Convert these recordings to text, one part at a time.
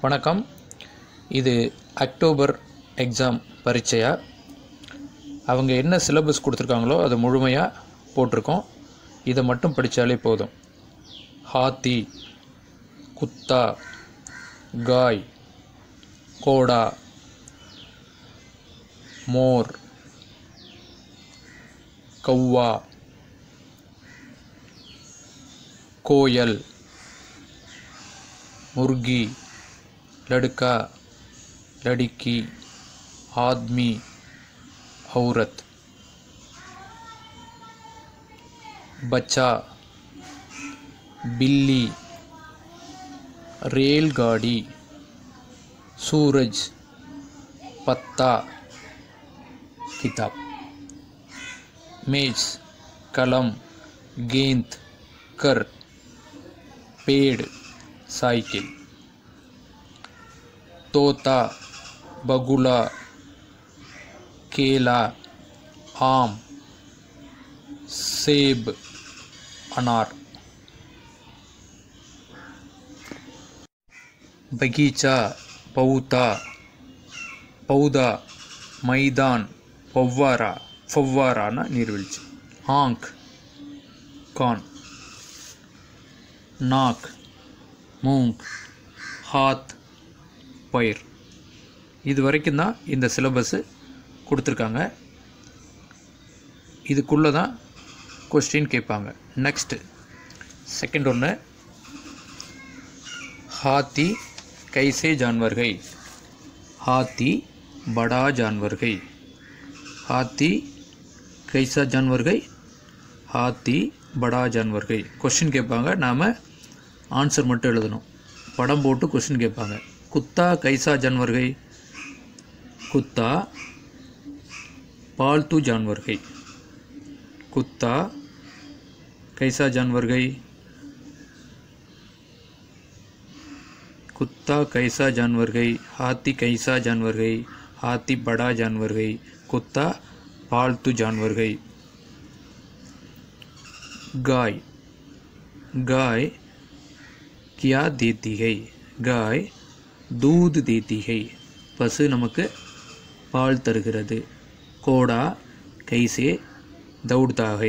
வணக்கம். இது October exam பரீட்சையா. அவங்க என்ன சிலபஸ் கொடுத்துருக்காங்களோ அதை முழுமையாக போட்டிருக்கோம். இதை மட்டும் படித்தாலே போதும். ஹாத்தி, குத்தா, காய், கோடா, மோர், கௌவா, கோयल, मुर्गी, लड़का, लड़की, आदमी, औरत, बच्चा, बिल्ली, रेलगाड़ी, सूरज, पत्ता, किताब, मेज, कलम, गेंद, कर, पेड़, साइकिल, तोता, बगुला, केला, आम, सेब, अनार, बगीचा, पौधा, मैदान, फव्वारा नीरवीழ்ச்சி, आंख, कान, नाक, मूंग, हाथ, பயிர். இது வரைக்கும் தான் இந்த சிலபஸ் கொடுத்துருக்காங்க. இதுக்குள்ளே தான் கொஸ்டின் கேட்பாங்க. நெக்ஸ்ட்டு செகண்ட் ஒன்று, हाथी कैसे जानवर है. हाथी बड़ा जानवर है. हाथी कैसा जानवर है. हाथी बड़ा जानवर है. கொஸ்டின் கேட்பாங்க, நாம் ஆன்சர் மட்டும் எழுதணும். படம் போட்டு கொஸ்டின் கேட்பாங்க. कुत्ता कैसा जानवर है. कुत्ता पालतू जानवर है. कुत्ता कैसा जानवर है. कुत्ता कैसा जानवर है. हाथी कैसा जानवर है. हाथी बड़ा जानवर है. कुत्ता पालतू जानवर है. गाय, गाय क्या देती है. गाय दूध देती है. பசு நமக்கு பால் தருகிறது. கோடா कैसे दौड़ता है.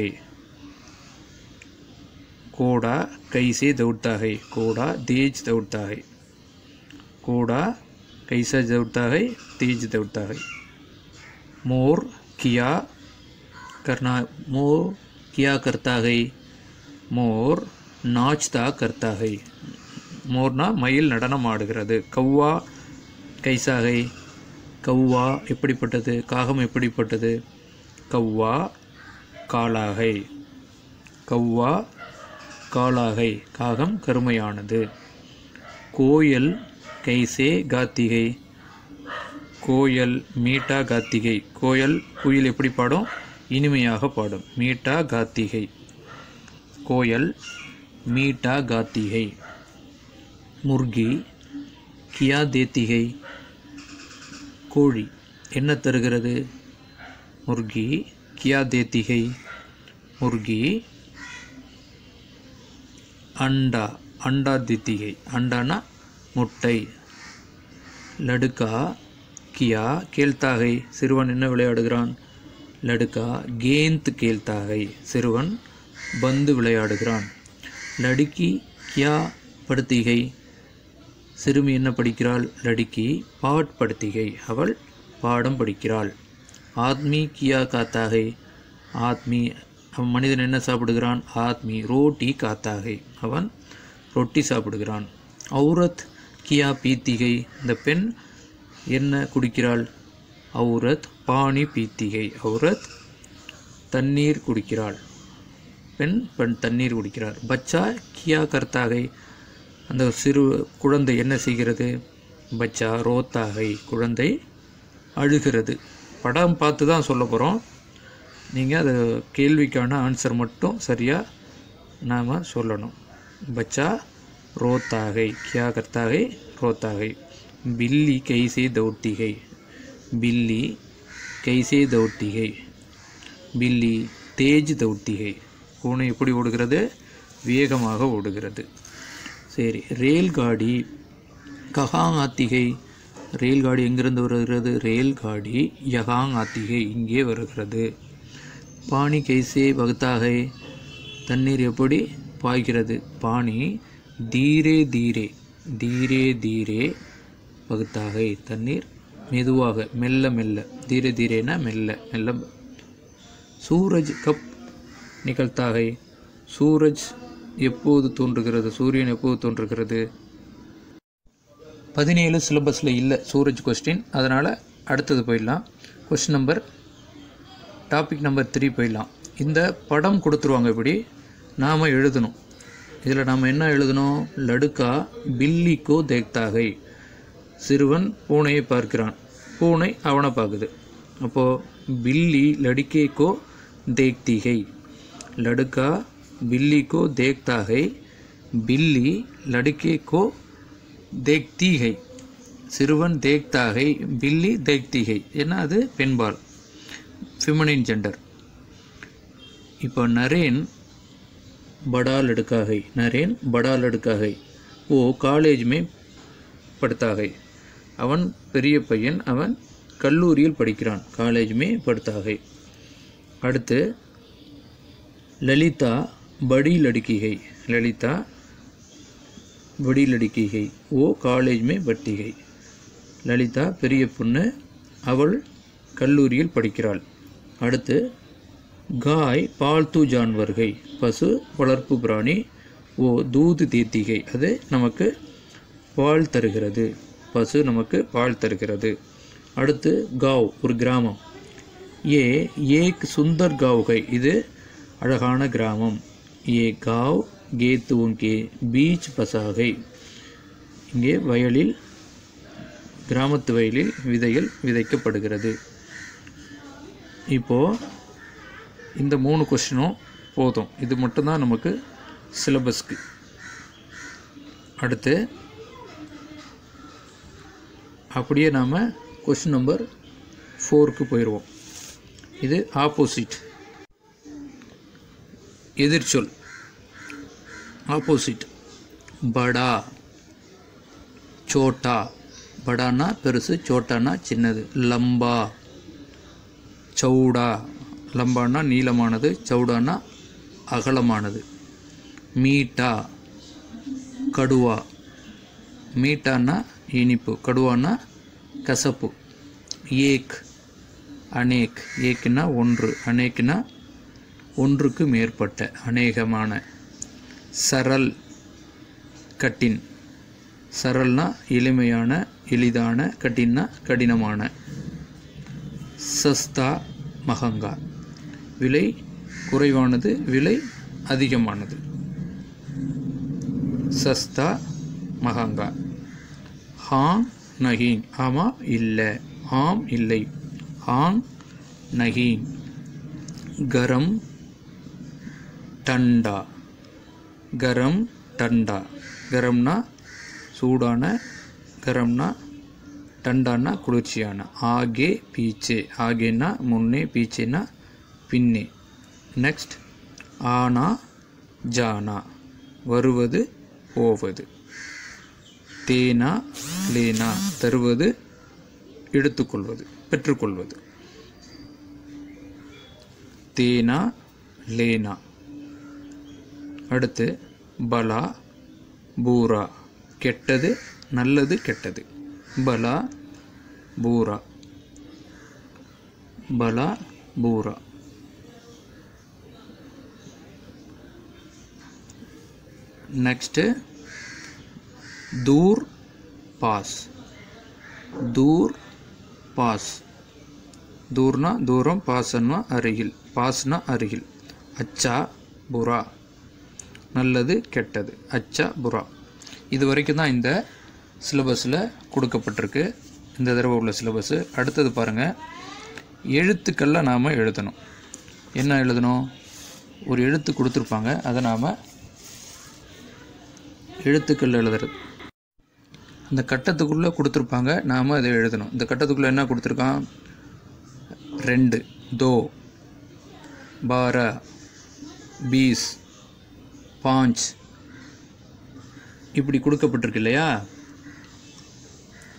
कोड़ा कैसे दौड़ता है. कोड़ा तेज दौड़ता है. कोड़ा कैसा दौड़ता है. तेज दौड़ता है. मोर क्या करना. मोर क्या करता है. मोर नाचता करता है. मोरना मயில் நடனம் ஆடுகிறது. கௌவா கைசா है. கௌவா எப்படிப்பட்டது. காகம் எப்படிப்பட்டது. கௌவா காலா है. கௌவா காலா है. காகம் கருமையானது. கோयल कैसे गाती है. கோयल மீட்டா गाती है. கோयल குயில் எப்படி பாடும். இனிமையாக பாடும். மீட்டா गाती है. கோयल மீட்டா गाती है. मुर्गी क्या देती है. கோழி என்ன தருகிறது. मुर्गी क्या देती है. मुर्गी अंडा देती है. अंडाना முட்டை. लड़का क्या खेलता है. சிறுவன் என்ன விளையாடுகிறான். लड़का गेंद खेलता है. சிறுவன் பந்து விளையாடுகிறான். लड़की क्या पढ़ती है. சிறுமி என்ன படிக்கிறாள். लड़की पाठ पढ़ती है. அவள் பாடம் படிக்கிறாள். आदमी क्या खाता है. आदमी மனிதன் என்ன சாப்பிடுகிறான். आदमी रोटी खाता है. அவன் ரொட்டி சாப்பிடுகிறான். औरत क्या पीती है. இந்த பெண் என்ன குடிக்கிறாள். औरत पानी पीती है. औरत தண்ணீர் குடிக்கிறாள். பெண் தண்ணீர் குடிக்கிறார். बच्चा क्या करता है. அந்த சிறு குழந்தை என்ன செய்கிறது. பச்சா ரோத்தாகை. குழந்தை அழுகிறது. படம் பார்த்து தான் சொல்ல போகிறோம். நீங்கள் அது கேள்விக்கான ஆன்சர் மட்டும் சரியாக நாம் சொல்லணும். பச்சா ரோத்தாகை. கியா கர்த்தாகை. ரோத்தாகை. बिल्ली कैसे दौड़ती है. बिल्ली कैसे दौड़ती है. बिल्ली तेज दौड़ती है. பூனை எப்படி ஓடுகிறது. வேகமாக ஓடுகிறது. சரி, रेलगाड़ी கஹாங் ஆத்திகை ரயில் காடி எங்கிருந்து வருகிறது? ரயில் காடி யகாங் ஆத்திகை இங்கே வருகிறது. பானி கைசே பகுத்தாகை தண்ணீர் எப்படி பாய்கிறது? பானி தீரே தீரே தீரே தீரே பகுத்தாகை தண்ணீர் மெதுவாக மெல்ல மெல்ல தீரே தீரேனா மெல்ல மெல்ல. சூரஜ் கப் நிகழ்த்தாகை சூரஜ் எப்போது தோன்றுகிறது? சூரியன் எப்போது தோன்றுகிறது? 17 சிலபஸில் இல்லை சூரஜ் கொஸ்டின், அதனால் அடுத்தது போயிடலாம். கொஸ்டின் நம்பர் டாபிக் நம்பர் 3 போயிடலாம். இந்த படம் கொடுத்துருவாங்க, இப்படி நாம் எழுதணும். இதில் நாம் என்ன எழுதணும்? லடுக்கா பில்லிக்கோ தேக்தாகை சிறுவன் பூனையை பார்க்கிறான், பூனை அவனை பார்க்குது. அப்போது பில்லி லடுக்கேக்கோ தேக்திகை, லடுக்கா பில்லிக்கோ தேக்தாகை, பில்லி லடுக்கேக்கோ தேக்திகை, சிறுவன் தேக்தாகை, பில்லி தேக்திகை. ஏன்னா அது பெண்பால், ஃபெமினின் ஜெண்டர். இப்போ நரேன் बड़ा लड़का है, नरेन बड़ा लड़का है, वो कॉलेज में पढ़ता है, அவன் பெரிய பையன், அவன் கல்லூரியில் படிக்கிறான், காலேஜ் மே पढ़ता है. அடுத்து லலிதா बड़ी लड़की है, ललिता बड़ी लड़की है, वो कॉलेज में पढ़ती है. லலிதா பெரிய பொண்ணு, அவள் கல்லூரியில் படிக்கிறாள். அடுத்து गाय पालतू जानवर है, பசு வளர்ப்பு பிராணி, ஓ தூது தேத்திகை, அது நமக்கு பால் தருகிறது, பசு நமக்கு பால் தருகிறது. அடுத்து गाँव ஒரு கிராமம், ये एक सुंदर गाँव है, இது அழகான கிராமம். ये गाँव गेतुओं के बीच बसा है, இங்கே வயலில் கிராமத்து வயலில் விதைகள் விதைக்கப்படுகிறது. இப்போது இந்த 3 கொஸ்டினும் போதும், இது மட்டும்தான் நமக்கு சிலபஸ்க்கு. அடுத்து அப்படியே நாம் கொஸ்டின் நம்பர் 4க்கு போயிடுவோம். இது ஆப்போசிட், எதிர்ச்சொல். ஆப்போசிட் படா சோட்டா, படானா பெருசு, சோட்டானா சின்னது. லம்பா சௌடா, லம்பானா நீளமானது, சௌடானா அகலமானது. மீட்டா கடுவா, மீட்டானா இனிப்பு, கடுவானா கசப்பு. ஏக் அநேக், ஏக்குனா ஒன்று, அநேக்குனா ஒன்றுக்கு மேற்பட்ட, அநேகமான. சரல் கட்டின், சரல்னா எளிமையான எளிதான, கட்டின்னா கடினமான. சஸ்தா மகங்கா, விலை குறைவானது விலை அதிகமானது. சஸ்தா மகங்கா. ஹாங் நஹீன், ஆமாம் இல்லை, ஆம் இல்லை. ஹாங் நஹீன். கரம் டண்டா, கரம் டண்டா, கரம்னா சூடான, கரம்னா டண்டானா குளிர்ச்சியான. ஆகே பீச்சே, ஆகேனா முன்னே, பீச்சேனா பின்னே. நெக்ஸ்ட் ஆனா ஜானா, வருவது போவது. தேனா லேனா, தருவது எடுத்துக்கொள்வது பெற்றுக்கொள்வது. தேனா லேனா. அடுத்து பலா பூரா, கெட்டது நல்லது கெட்டது. பலா பூரா, பலா பூரா. நெக்ஸ்ட்டு दूर पास, दूर पास. दूरना दूरम, पासना अरुगिल, पासना अरुगिल. अच्छा बुरा, நல்லது கெட்டது. அச்சா புரா. இது வரைக்கும் தான் இந்த சிலபஸில் கொடுக்கப்பட்டிருக்கு, இந்த தடவை உள்ள சிலபஸு. அடுத்தது பாருங்கள், எழுத்துக்களில் நாம் எழுதணும். என்ன எழுதணும்? ஒரு எழுத்து கொடுத்துருப்பாங்க, அதை நாம் எழுத்துக்கள் எழுதுறது. அந்த கட்டத்துக்குள்ளே கொடுத்துருப்பாங்க, நாம் அதை எழுதணும். இந்த கட்டத்துக்குள்ளே என்ன கொடுத்துருக்கான்? 2, 2, 12, 20, 5 இப்படி கொடுக்கப்பட்டிருக்கு இல்லையா?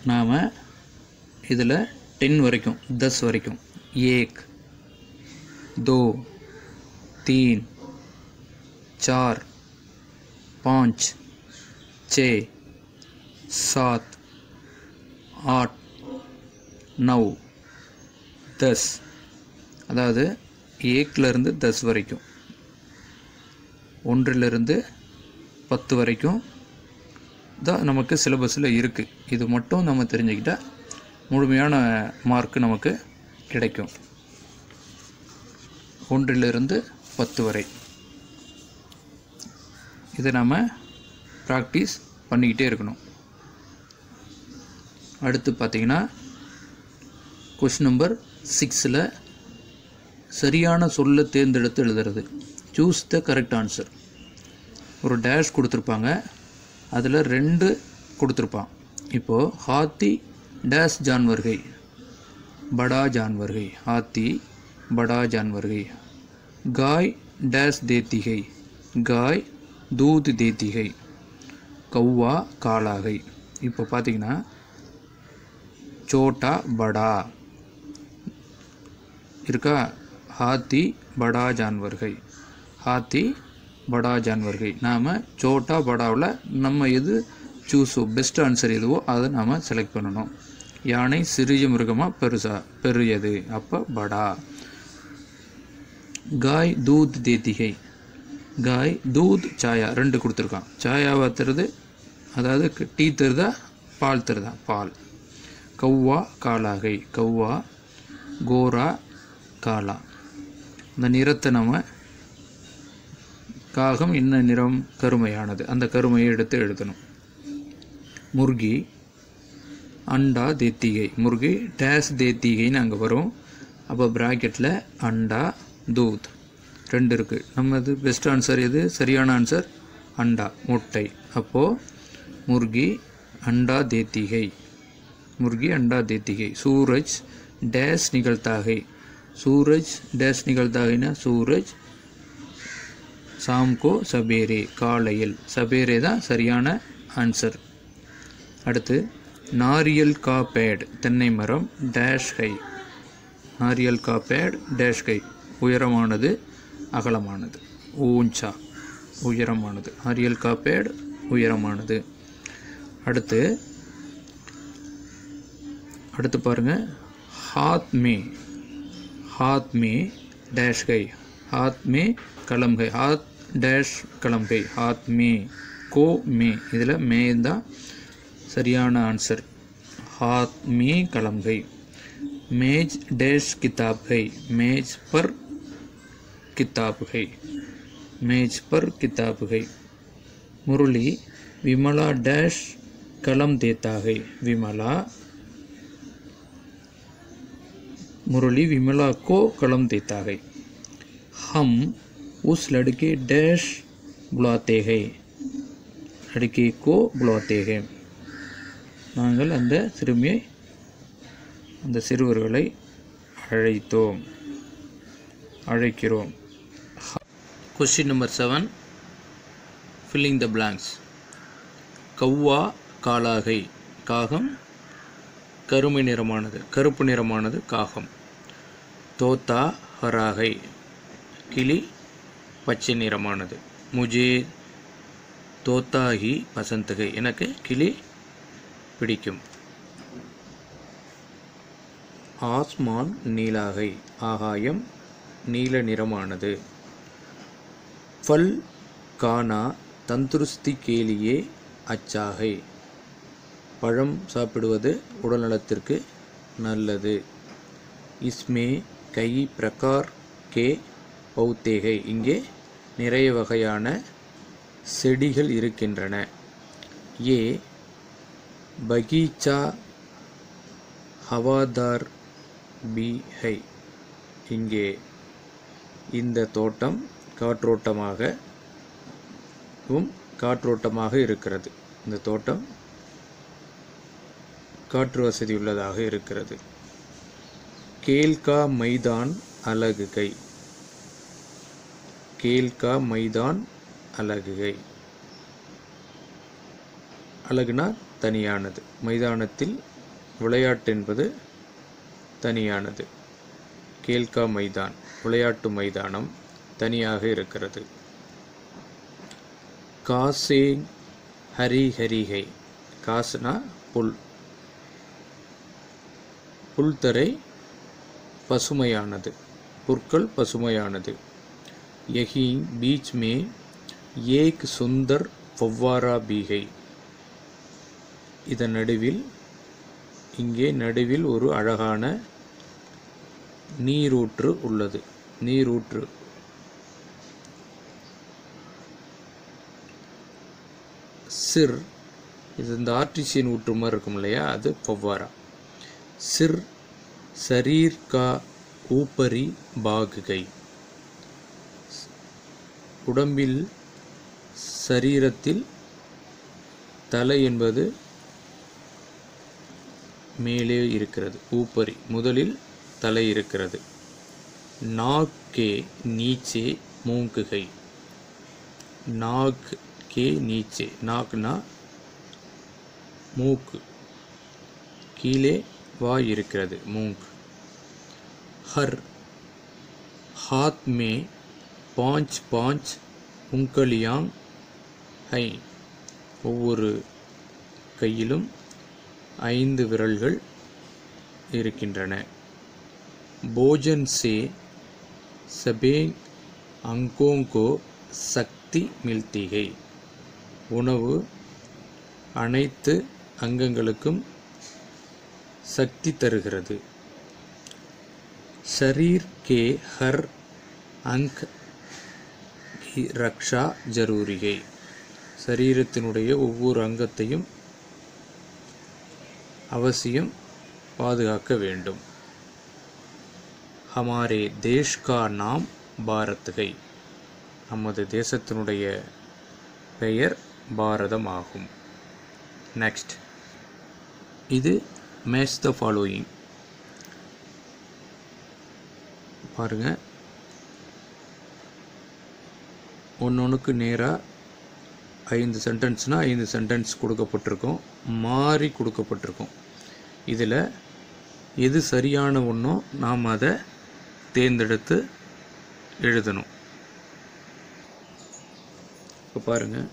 நாம் இதில் 10 வரைக்கும் 10 வரைக்கும் 1 2 3 4 5 6 7 8 9 10 அதாவது 1லேருந்து 10 வரைக்கும் 1லேருந்து 10 வரைக்கும் தான் நமக்கு சிலபஸில் இருக்குது. இது மட்டும் நம்ம தெரிஞ்சுக்கிட்டால் முழுமையான மார்க் நமக்கு கிடைக்கும். 1லிருந்து 10 வரை இதை நாம் ப்ராக்டிஸ் பண்ணிக்கிட்டே இருக்கணும். அடுத்து பார்த்திங்கன்னா கொஸ்டின் நம்பர் 6ல் சரியான சொல்லை தேர்ந்தெடுத்து எழுதுறது. Choose the correct answer. ஒரு டேஷ் கொடுத்துருப்பாங்க, அதில் 2 கொடுத்துருப்பான். இப்போது ஹாத்தி डैश जानवर है, बड़ा जानवर है, हाथी बड़ा जानवर है. गाय डैश देती है, गाय दूध देती है. कौवा काला है. இப்போ பார்த்தீங்கன்னா छोटा बड़ा இருக்கா, हाथी बड़ा जानवर है, हाथी बड़ा जानवर है. நாம் छोटा बड़ாவில் நம்ம எது சூஸோ பெஸ்ட் ஆன்சர் எதுவோ அதை நாம் செலக்ட் பண்ணணும். யானை சிறிய மிருகமாக பெரியது, அப்போ படா. காய் தூத் தேத்திகை, காய் தூத் சாயா 2 கொடுத்துருக்கான். சாயாவை தருது, அதாவது டீ தருதா பால் தருதா, பால். கௌவா காலாகை, கௌவா கோரா காலா. அந்த நிறத்தை நம்ம காகம் என்ன நிறம், கருமையானது, அந்த கருமையை எடுத்து எழுதணும். முர்கி अंडा देती है, मुर्गी डैश देती है அங்கே வரும். அப்போ ப்ராக்கெட்டில் அண்டா தூத் 2 இருக்குது. நம்மது பெஸ்ட் ஆன்சர் எது, சரியான ஆன்சர் அண்டா முட்டை. அப்போது முர்கி अंडा देती है, मुर्गी अंडा देती है. सूरज डैश निकलता है, सूरज डैश निकलता है ना, सूरज शाम को सवेरे, காலையில். சபேரே தான் சரியான ஆன்சர். அடுத்து नारियल का पेड़, தென்னை மரம் डैश है, नारियल का पेड़ डैश है, உயரமானது அகலமானது, ஊஞ்சா உயரமானது. नारियल का पेड़ உயரமானது. அடுத்து பாருங்க, हाथ में डैश है, हाथ में कलम है, हाथ डैश कलम है, हाथ में को में இதில் மே தான் சரியான ஆன்சர். हाथ में कलम है. मेज डैश किताब है, मेज पर किताब है, मेज पर किताब है. मुरली विमला डैश कलम देता है, विमला मुरली विमला को कलम देता है. हम उस लड़के डैश बुलाते हैं, लड़के को बुलाते हैं. நாங்கள் அந்த சிறுமியை, அந்த சிறுவர்களை அழைக்கிறோம். Question number 7, filling the blanks. கௌவா காலாகை, காகம் கருமை நிறமானது, கருப்பு நிறமானது காகம். தோத்தா ஹராகை, கிளி பச்சை நிறமானது. முஜே தோத்தாகி பசந்தகை, எனக்கு கிளி பிடிக்கும். ஆஸ்மான் நீலாகை, ஆகாயம் நீல நிறமானது. ஃபல் கானா தந்துருஸ்தி கேலியே அச்சாகை, பழம் சாப்பிடுவது உடல்நலத்திற்கு நல்லது. இஸ்மே கை பிரகார் கே பௌத்தேகை, இங்கே நிறைய வகையான செடிகள் இருக்கின்றன. ஏ பகீச்சா ஹவாதார் பி ஹை, இங்கே இந்த தோட்டம் காற்றோட்டமாக இருக்கிறது. இந்த தோட்டம் காற்று வசதி உள்ளதாக இருக்கிறது. கேல்கா மைதான் அலகுகை, கேல்கா மைதான் அலகுகை, அலகுனா தனியானது, மைதானத்தில் விளையாட்டு என்பது தனியானது. கேல்கா மைதான் விளையாட்டு மைதானம் தனியாக இருக்கிறது. காசே ஹரிஹரிகை, காசுனா புல், புல்தரை பசுமையானது, புற்கள் பசுமையானது. யஹி பீச் மே ஏக் சுந்தர் ஃபவ்வாரா பீகை, இதன் நடுவில், இங்கே நடுவில் ஒரு அழகான நீரூற்று உள்ளது. நீரூற்று சிர், இது இந்த ஆர்டிசியன் ஊற்று மாதிரி இருக்கும் இல்லையா, அது ஃபவ்வாரா. சிர் சரீர் கா ஊப்பரி பாகுகை, உடம்பில் சரீரத்தில் தலை என்பது மேலே இருக்கிறது. ஊப்பரி முதலில் தலை இருக்கிறது. நாக் கே நீச்சே மூங்குகை, நாக் கே நீச்சே, நாக்னா மூக்கு, கீழே வாய் இருக்கிறது, மூங்கு. ஹர் ஹாத் மே பாஞ்ச் பாஞ்ச் உங்கலியாங் ஹை, ஒவ்வொரு கையிலும் 5 விரல்கள் இருக்கின்றன. போஜன் சே சபே அங்கோங்கோ சக்தி மில்திகை, உணவு அனைத்து அங்கங்களுக்கும் சக்தி தருகிறது. ஷரீர் கே ஹர் அங்க் ரக்ஷா ஜரூரிகை, சரீரத்தினுடைய ஒவ்வொரு அங்கத்தையும் அவசியம் பாதுகாக்க வேண்டும். ஹமாரே தேஷ் கா நாம் பாரத்கை, நமது தேசத்தினுடைய பெயர் பாரதம் ஆகும். நெக்ஸ்ட், இது மேட்ச் த ஃபாலோயிங். பாருங்க, ஒன்னொன்றுக்கு நேராக 5 சென்டென்ஸ்னால் 5 சென்டென்ஸ் கொடுக்கப்பட்டிருக்கும், மாறி கொடுக்கப்பட்டிருக்கும். இதில் எது சரியான ஒன்றோ நாம் அதை தேர்ந்தெடுத்து எழுதணும். இப்போ பாருங்கள்,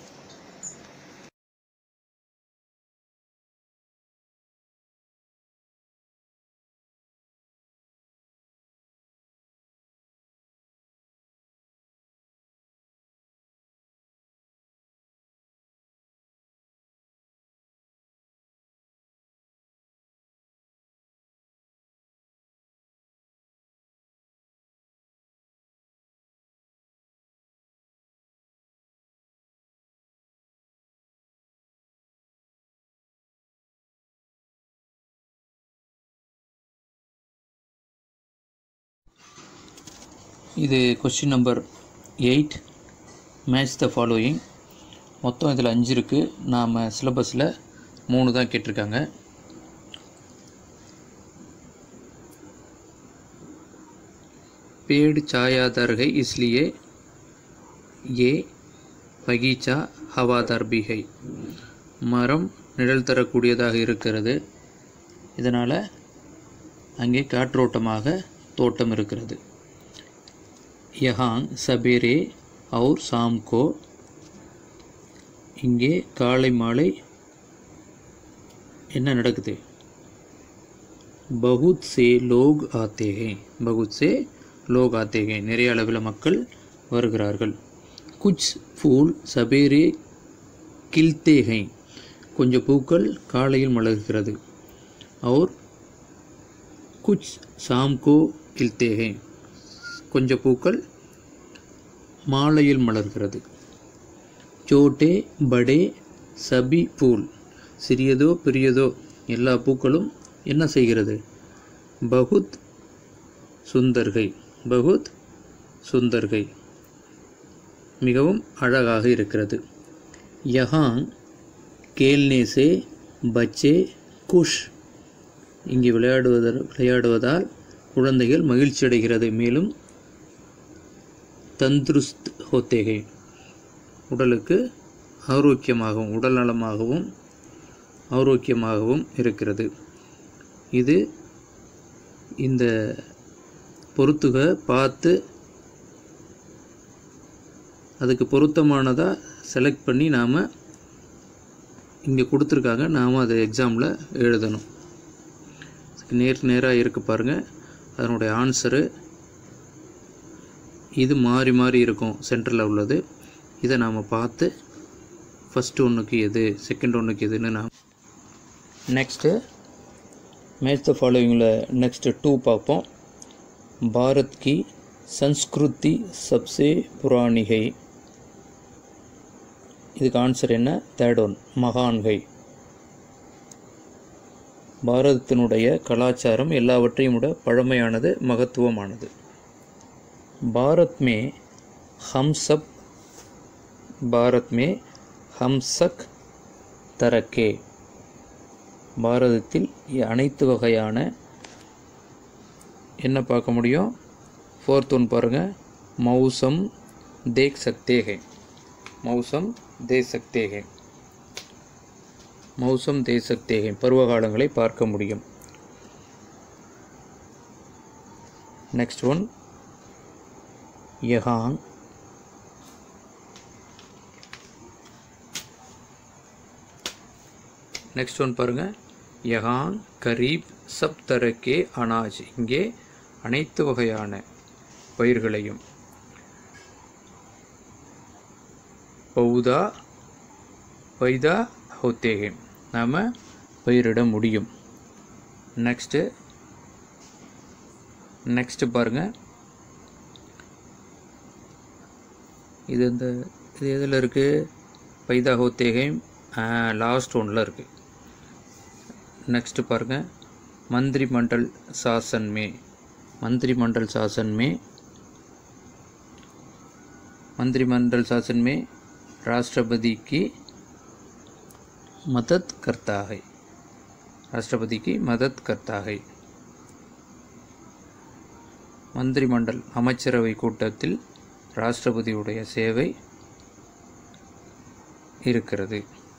இது question number 8, match the following. மொத்தம் இதில் 5 இருக்குது. நாம் சிலபஸில் 3 தான் கேட்டிருக்காங்க. पेड़ छायादार है इसलिए ये बगीचा हवादार भी है, மரம் நிழல் தரக்கூடியதாக இருக்கிறது, இதனால் அங்கே காற்றோட்டமாக தோட்டம் இருக்கிறது. यहाँ सबेरे और शाम को, இங்கே காலை மாலை என்ன நடக்குது? बहुत से लोग आते हैं, बहुत से लोग आते हैं, நிறைய அளவில் மக்கள் வருகிறார்கள். कुछ फूल सबेरे खिलते हैं, கொஞ்சம் பூக்கள் காலையில் மலர்கிறது. और कुछ शाम को खिलते हैं, கொஞ்சம் பூக்கள் மாலையில் மலர்கிறது. சோட்டே படே சபி ஃபூல், சிறியதோ பெரியதோ எல்லா பூக்களும் என்ன செய்கிறது? பகுத் சுந்தர்கை, பகுத் சுந்தர்கை, மிகவும் அழகாக இருக்கிறது. யஹாங் கேல்னே சே பச்சே குஷ், இங்கே விளையாடுவதால் குழந்தைகள் மகிழ்ச்சி அடைகிறது. மேலும் தந்துருஸ்த் ஹோத்தேகை, உடலுக்கு ஆரோக்கியமாகவும் உடல் நலமாகவும் ஆரோக்கியமாகவும் இருக்கிறது. இது இந்த பொறுத்துக பார்த்து அதுக்கு பொருத்தமானதாக செலக்ட் பண்ணி நாம் இங்கே கொடுத்துருக்காங்க, நாம் அதை எக்ஸாமில் எழுதணும். நேராக இருக்குது பாருங்கள், அதனுடைய ஆன்சரு இது மாறி மாறி இருக்கும். சென்டரில் உள்ளது இதை நாம் பார்த்து ஃபஸ்ட்டு ஒன்றுக்கு எது, செகண்ட் ஒன்றுக்கு எதுன்னு நாம் நெக்ஸ்ட்டு மேட்ச் த ஃபாலோவிங்கில் நெக்ஸ்ட்டு 2 பார்ப்போம். பாரத் கி சன்ஸ்கிருதி சப்சே புராணி ஹை. இதுக்கு ஆன்சர் என்ன? தேர்ட் ஒன், மகான் ஹை. பாரதத்தினுடைய கலாச்சாரம் எல்லாவற்றையும் விட பழமையானது, மகத்துவமானது. பாரத் மே ஹம் சக் தரக்கே. பாரதத்தில் அனைத்து வகையான என்ன பார்க்க முடியும்? 4th ஒன் பாருங்கள், மௌசம் தேக் சக்தே ஹை. மௌசம் தே சக்தே ஹை. மௌசம் தே சக்தே ஹை, பருவகாலங்களை பார்க்க முடியும். நெக்ஸ்ட் ஒன், யஹான் நெக்ஸ்ட் ஒன் பாருங்கள், யஹான் கரீப் சப் தரக்கே அனாஜ். இங்கே அனைத்து வகையான பயிர்களையும் பைதா ஹோத்தே ஹை, நாம் பயிரிட முடியும். நெக்ஸ்ட்டு பாருங்கள், இது எதில் இருக்குது? பைதா ஹோத்தே ஹை லாஸ்ட் ஒன்றில் இருக்குது. नेक्स्ट पाருங்க मंत्रिमंडल शासन में राष्ट्रपति की मदद करता है मंत्रिमंडल அமைச்சரவை கூட்டத்தில் ராஷ்டிரபதியுடைய சேவை இருக்கிறது.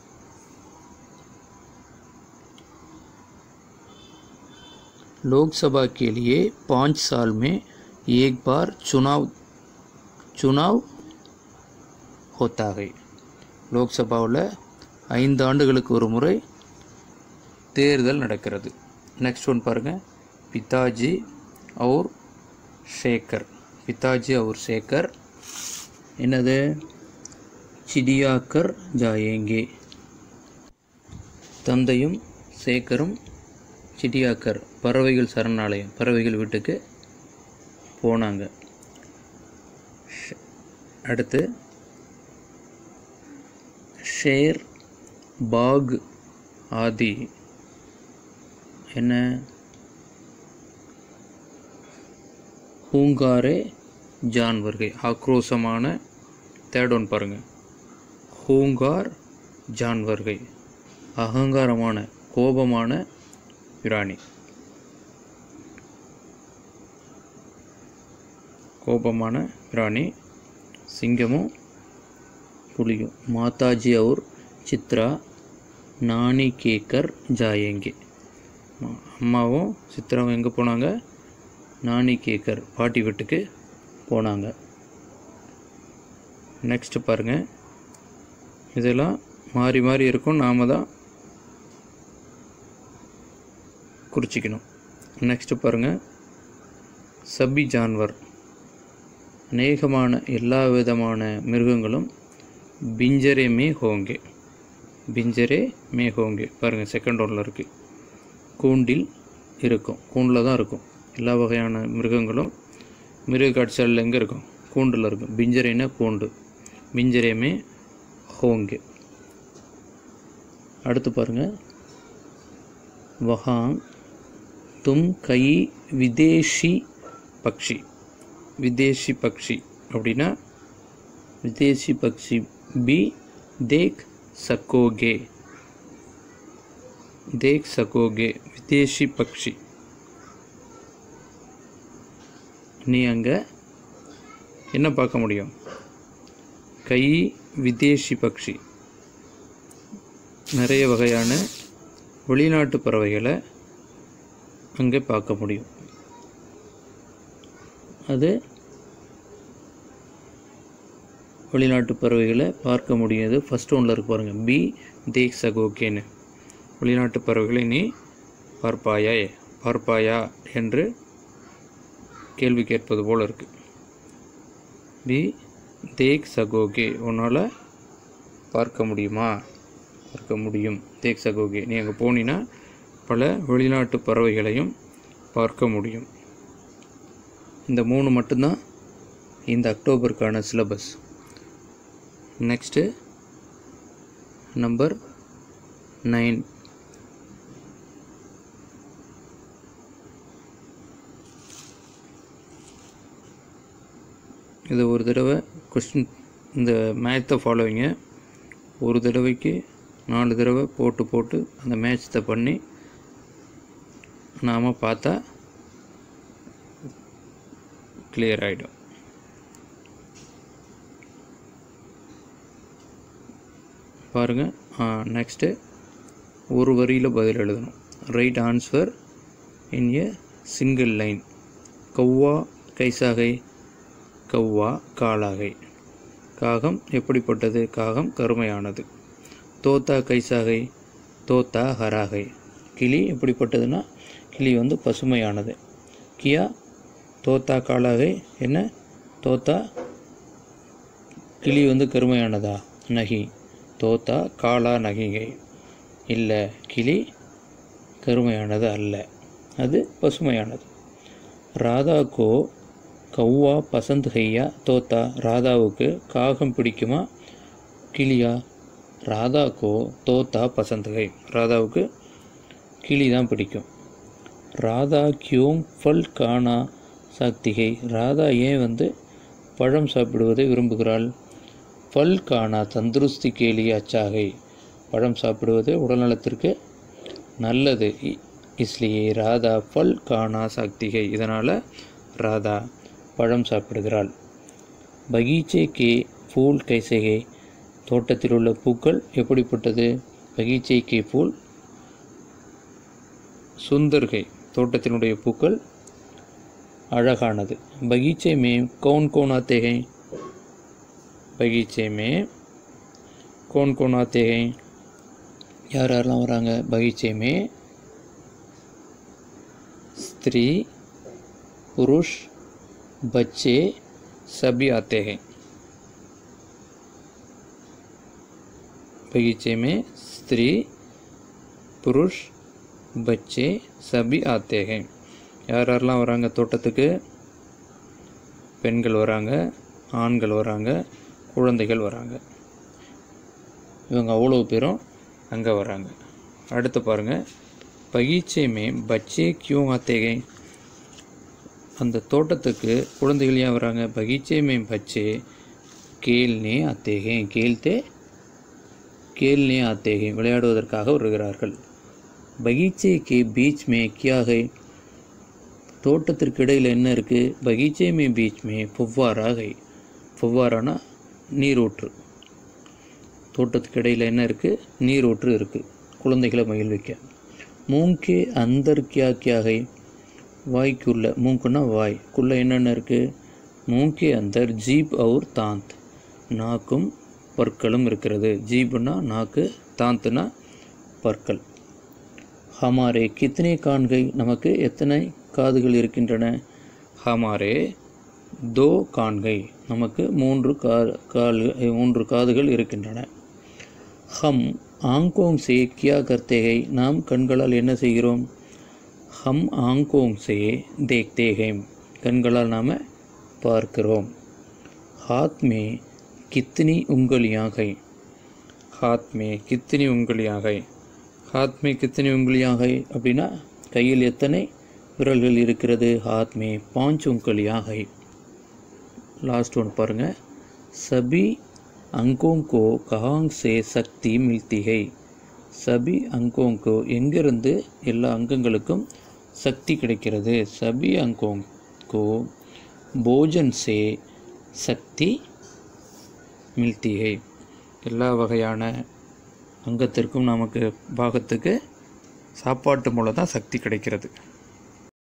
लोकसभा के लिए 5 साल में एक बार चुनाव होता है. लोकसभाவில் 5 ஆண்டுகளுக்கு ஒரு முறை தேர்தல் நடக்கிறது. நெக்ஸ்ட் ஒன் பாருங்க, पिताजी और शेखर என்னது? चिड़ियाघर जाएंगे. தந்தையும் சேகரும் चिड़ियाघर பறவைகள் சரணாலயம் பறவைகள் வீட்டுக்கு போனாங்க. அடுத்து ஷேர் பாக் ஆதி என்ன? ஹூங்காரே ஜான்வர்கள் ஆக்ரோஷமான. தேர்ட் ஒன் பாருங்க, ஹூங்கார் ஜான்வர்கள் அகங்காரமான கோபமான பிராணி. கோபமான பிராணி சிங்கமும் புலியும். மாதாஜி और சித்ரா நானி கேக்கர் ஜாயேங்கே. அம்மாவும் சித்ராவும் எங்கே போனாங்க? நானி கேக்கர் பாட்டி வீட்டுக்கு போனாங்க. நெக்ஸ்ட் பாருங்கள், இதெல்லாம் மாறி மாறி இருக்கும், நாம் தான் குறிச்சிக்கணும். நெக்ஸ்ட் பாருங்கள், சபி ஜான்வர் அநேகமான எல்லா விதமான மிருகங்களும் பிஞ்சரே மே ஹோங்கே. பாருங்கள், செகண்ட் ஒன்றில் இருக்குது. கூண்டில் இருக்கும், கூண்டில் தான் இருக்கும். எல்லா வகையான மிருகங்களும் மிருக காட்சியால் எங்கே இருக்கும்? கூண்டில் இருக்கும். பிஞ்சரேன்னா கூண்டு, பிஞ்சரே மே ஹோங்கே. அடுத்து பாருங்கள், வஹாங் தும் கை விதேஷி பக்ஷி அப்படின்னா விதேஷி பக்ஷி भी देख सकोगे. விதேஷி பக்ஷி நீ அங்கே என்ன பார்க்க முடியும்? கை விதேஷி பக்ஷி நிறைய வகையான வெளிநாட்டு பறவைகளை அங்கே பார்க்க முடியும். அது வெளிநாட்டு பறவைகளை பார்க்க முடியாது. ஃபஸ்ட் ஒன்றில் இருக்கு பாருங்கள், பி தேக் சகோகேன்னு. வெளிநாட்டு பறவைகளை நீ பார்ப்பாயா என்று கேள்வி கேட்பது போல் இருக்குது. பி தேக் சகோகே, உன்னால் பார்க்க முடியுமா? பார்க்க முடியும். தேக் சகோகே, நீ அங்கே போனீன்னா பல வெளிநாட்டு பறவைகளையும் பார்க்க முடியும். இந்த 3 மட்டும்தான் இந்த அக்டோபருக்கான சிலபஸ். Next number 9. இது ஒரு தடவை கொஸ்டின், இந்த மேட்சை ஃபாலோவிங்க ஒரு தடவைக்கு 4 தடவை போட்டு அந்த மேட்சத்தை பண்ணி நாம் பார்த்தா கிளியர் ஆகிடும். பாருங்கள். நெக்ஸ்ட்டு ஒரு வரியில் பதில் எழுதணும். Right answer in a single line. கௌவா கைசாகை, கௌவா காலாகை. காகம் எப்படிப்பட்டது? காகம் கருமையானது. தோத்தா கைசாகை, தோத்தா ஹராகை. கிளி எப்படிப்பட்டதுன்னா கிளி பசுமையானது. கியா தோத்தா காலாகை, என்ன தோத்தா கிளி கருமையானதா? நகி தோத்தா காலா நகிகை. இல்லை, கிளி கருமையானது அல்ல, அது பசுமையானது. ராதாக்கோ கௌவா பசந்த் ஹையா, தோத்தா ராதாவுக்கு காகம் பிடிக்குமா கிளியா? ராதாக்கோ தோத்தா பசந்த் ஹை, ராதாவுக்கு கிளி தான் பிடிக்கும். ராதா கியோங் ஃபல் கானா சாக்திகை, ராதா ஏன் பழம் சாப்பிடுவதை விரும்புகிறாள்? ஃபல் கானா தந்துருஸ்தி கேலி அச்சாகை, பழம் சாப்பிடுவது உடல்நலத்திற்கு நல்லது. இஸ்லியே ராதா ஃபல் கானா சாக்திகை, இதனால் ராதா பழம் சாப்பிடுகிறாள். பகீச்சே கே ஃபூல் கைசேகை, தோட்டத்தில் உள்ள பூக்கள் எப்படிப்பட்டது? பகீச்சே கே ஃபூல் சுந்தர்கை, தோட்டத்தினுடைய பூக்கள் அழகானது. பகீச்சே மே கौन कौन आते हैं, பகீச்சே மே कौन कौन आते हैं, யார் யாரெல்லாம் வராங்க? பகீச்சே மே ஸ்திரீ புருஷ் बच्चे सभी आते हैं. बगीचे में स्त्री पुरुष बच्चे सभी आते हैं. யார் யாரெல்லாம் வராங்க தோட்டத்துக்கு? பெண்கள் வராங்க, ஆண்கள் வராங்க, குழந்தைகள் வராங்க. இவங்க அவ்வளோ பேரும் அங்கே வராங்க. அடுத்து பாருங்கள், பகீச்சே மே பச்சே கியூ ஆத்தே ஹை, அந்த தோட்டத்துக்கு குழந்தைகள் ஏன் வராங்க? பகீச்சே மே பச்சே கேல்னே ஆத்தே ஹை, கேல்னே ஆத்தே ஹை, விளையாடுவதற்காக வருகிறார்கள். பகீச்சே கே பீச் மே கியா ஹை, தோட்டத்திற்கு இடையில் என்ன இருக்குது? பகீச்சே மே பீச் மே ஃபுவ்வாரா ஹை, ஃபுவ்வாரானா நீரூற்று. தோட்டத்துக்கு இடையில் என்ன இருக்குது? நீரூற்று இருக்குது, குழந்தைகளை மகிழ்விக்க. மூங்கே அந்தர் கியா கியா ஹை, வாய்க்குள்ள, மூக்குன்னா வாய்க்குள்ளே என்னென்ன இருக்குது? மூங்கே அந்தர் ஜீப் அவுர் தாந்த், நாக்கும் பற்களும் இருக்கிறது. ஜீப்னா நாக்கு, தாந்த்னா பற்கள். ஹமாரே கித்தனை கான்கை, நமக்கு எத்தனை காதுகள் இருக்கின்றன? ஹமாரே தோ கான்கை, நமக்கு 3 காதுகள் இருக்கின்றன. ஹம் ஆங்கோங் சே கியா கர்த்தே ஹை, நாம் கண்களால் என்ன செய்கிறோம்? ஹம் ஆங்கோங் சே தேக்தே ஹை, கண்களால் நாம் பார்க்கிறோம். ஹாத் மே கித்தனி உங்கலியாं ஹை, ஹாத் மே கித்தனி உங்கலியாं ஹை, ஹாத் மே கித்தனி உங்கலியாं ஹை அப்படின்னா கையில் எத்தனை விரல்கள் இருக்கிறது? ஹாத் மே 5 உங்கலியாं ஹை. லாஸ்ட் ஒன் பாருங்கள், சபி அங்கோங்கோ கஹாங் சே சக்தி மில்தி ஹை, சபி அங்கோங்கோ எங்கிருந்து எல்லா அங்கங்களுக்கும் சக்தி கிடைக்கிறது? சபி அங்கோங்கோ போஜன் சே சக்தி மில்தி ஹை, எல்லா வகையான அங்கத்திற்கும் நமக்கு பாகத்துக்கு சாப்பாட்டு மூலம் தான் சக்தி கிடைக்கிறது.